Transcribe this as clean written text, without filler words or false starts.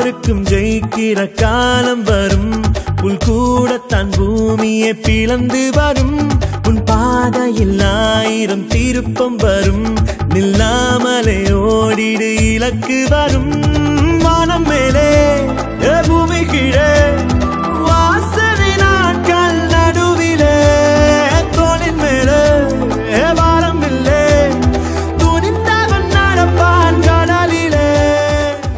எல்லோருக்கும் ஜெயிக்கிற காலம் வரும். புல் கூட தன் பூமியை பிளந்து வரும். உன் பாதையில் 1000 திருப்பம் வரும். நில்லாமலே ஓடிடு, இலக்கு வரும்.